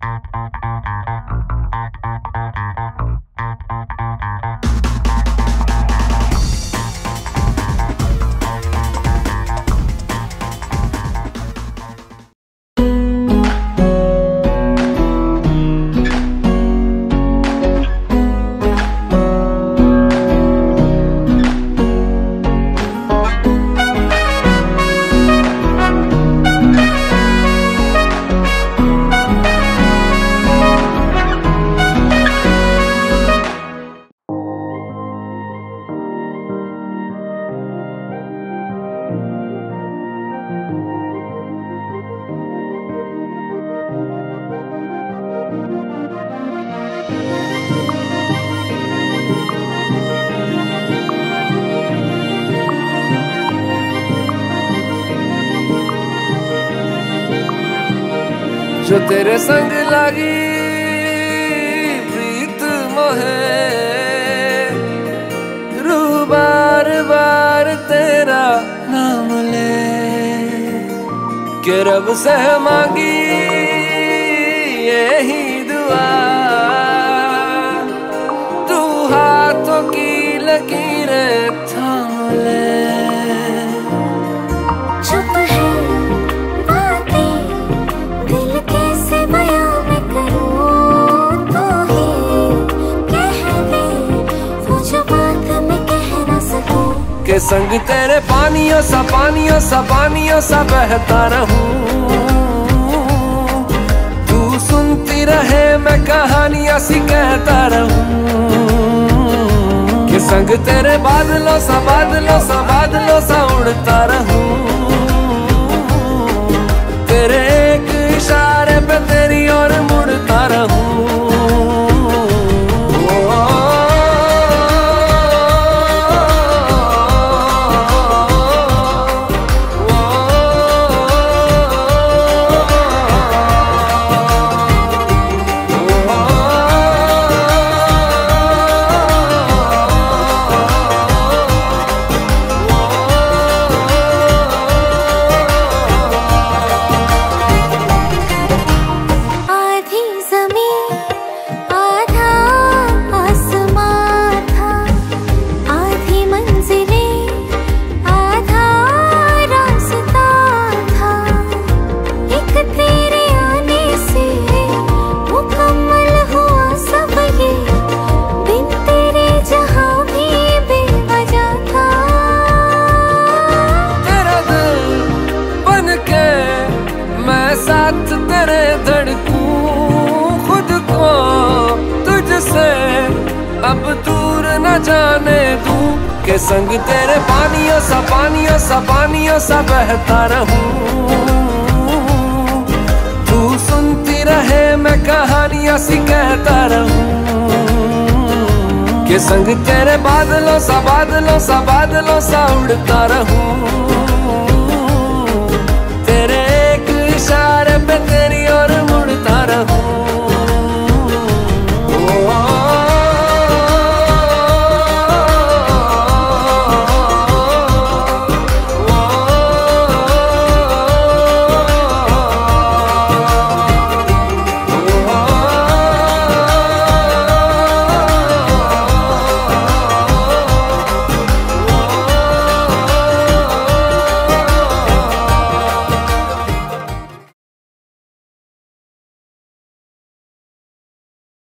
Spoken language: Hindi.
जो तेरे संग लगी प्रीत मोहे, रू बार बार तेरा नाम ले के रब से मांगी यही दुआ, तू हाथों की लकीरें थाम ले। के संग तेरे पानियों सा बहता रहूं, तू सुनती रहे मैं कहानियां सी कहता रहूं। के संग तेरे बादलों सा उड़ता रहूं, तेरे एक इशारे पे तेरी ओर मुड़ता रहूं। साथ तेरे धड़कूं खुद को तुझसे अब दूर न जाने दूं। के संग तेरे पानियों सा बहता रहूं, तू सुनती रहे मैं कहानियां सी कहता रहूं। के संग तेरे बादलों सा उड़ता रहूं,